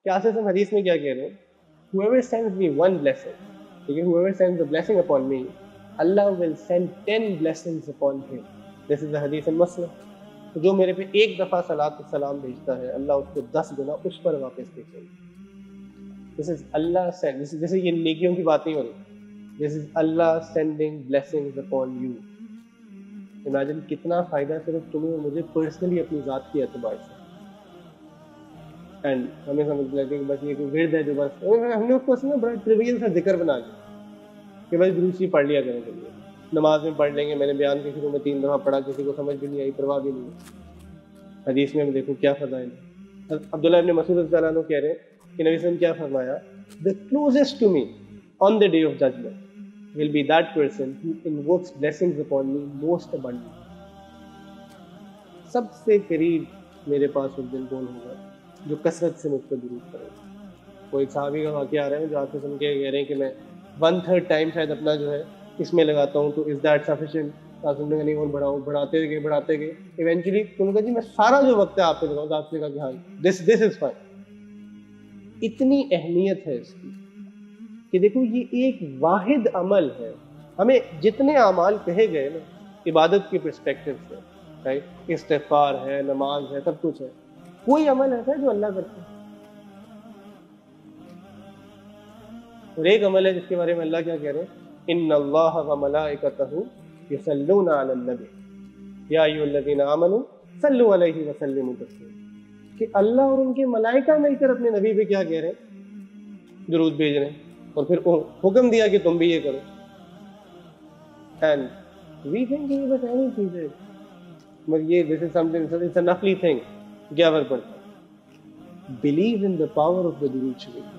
کیا سے ہم حدیث میں کیا کہہ رہے ہیں؟ whoever sends me one blessing, ٹھیک ہے, whoever sends a blessing upon me, Allah will send 10 blessings upon him. This is the hadith in Muslim. جو میرے پہ ایک دفعہ صلاۃ السلام بھیجتا ہے اللہ اس کو 10 گنا اس پر واپس بھیجے گا. This is Allah send. جیسے یہ نیکیوں کی بات نہیں ہو رہی. This is Allah sending blessings upon you. Imagine کتنا فائدہ صرف تمہیں اور مجھے پرسنلی اپنی ذات کی اعتبار سے. اینڈ ہمیں سمجھ لگے کہ بس یہ کوئی ورد ہے جو بس ہم نے اس کو اصل میں بڑا ٹریویل سا ذکر بنا لیا کہ بس درود شریف پڑھ لیا کرنے کے لیے, نماز میں پڑھ لیں گے, میں نے بیان کے شروع میں 3 دفعہ پڑھا, کسی کو سمجھ بھی نہیں آئی, پرواہ بھی نہیں. حدیث میں ہم دیکھو کیا فضائل ہے. عبداللہ ابن مسعود رضی اللہ عنہ کہہ رہے ہیں کہ نبی صلی اللہ علیہ وسلم کیا فرمایا, the closest to me on the day of judgment will be that person who invokes blessings upon me most abundantly. سب سے قریب میرے پاس اس دن کون ہوگا جو کثرت سے مجھ پر درود کرے. وہ ایک صحابی کا واقعہ آ رہا ہے جو آپ سے سن کے کہہ رہے ہیں کہ میں 1/3 ٹائم شاید اپنا جو ہے اس میں لگاتا ہوں, تو از دیٹ سفیشینٹ؟ آپ سننے کا نہیں, اور بڑھاؤ, بڑھاتے گئے ایونچولی انہوں نے کہا جی میں سارا جو وقت ہے آپ پہ لگاؤں. تو آپ نے کہا کہ ہاں دس از فائن. اتنی اہمیت ہے اس کی کہ دیکھو یہ ایک واحد عمل ہے. ہمیں جتنے اعمال کہے گئے نا عبادت کے پرسپیکٹو سے, استغفار ہے, نماز ہے, سب کچھ ہے, کوئی عمل ایسا ہے جو اللہ کرتا ہے. اور ایک عمل ہے جس کے بارے میں اللہ کیا کہہ رہے ہیں, ان اللہ وملائکتہ یصلون علی النبی یا ایھا الذین آمنوا صلوا علیہ وسلموا تسلیما. کہ اللہ اور ان کے ملائکہ مل کر اپنے نبی پہ کیا کہہ رہے ہیں, درود بھیج رہے ہیں, اور پھر حکم دیا کہ تم بھی یہ کرو. اینڈ وی تھنک یہ بس ایسی چیز ہے, مگر یہ دس از سم تھنگ, اٹس اے نفلی تھنگ. کیا فرق پڑتا ہے؟ Believe in the power of the درود شریف.